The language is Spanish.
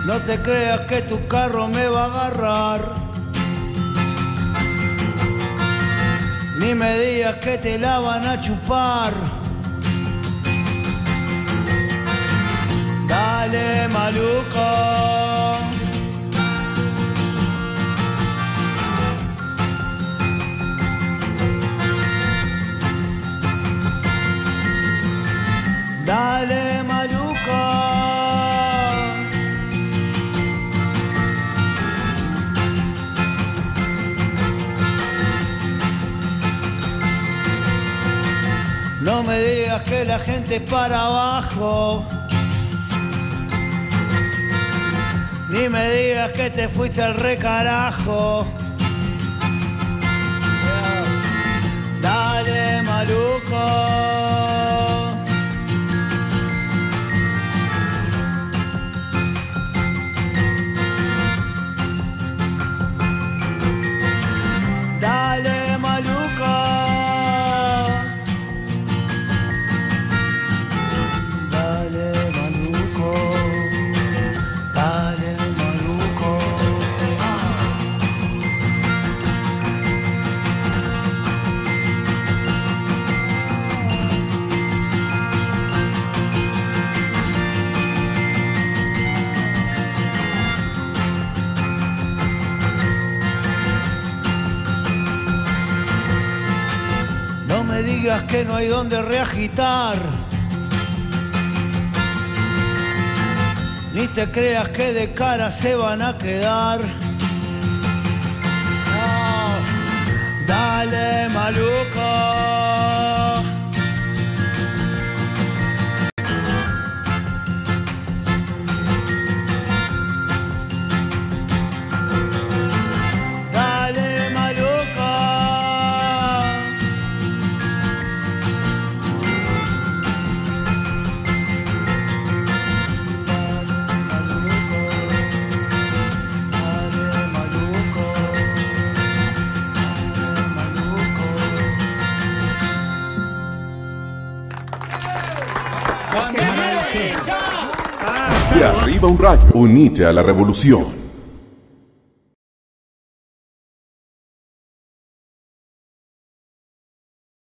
No te creas que tu carro me va a agarrar, ni me digas que te la van a chupar. Dale, maluco. Dale, maluco. No me digas que la gente para abajo, ni me digas que te fuiste al recarajo. Dale, maluco. Dale, maluco. Dale, maluco. Dale, maluco. No me digas que no hay donde reagitar, ni te creas que de cara se van a quedar. No. Dale, maluco. Dale, maluco. De arriba un rayo, unite a la revolución.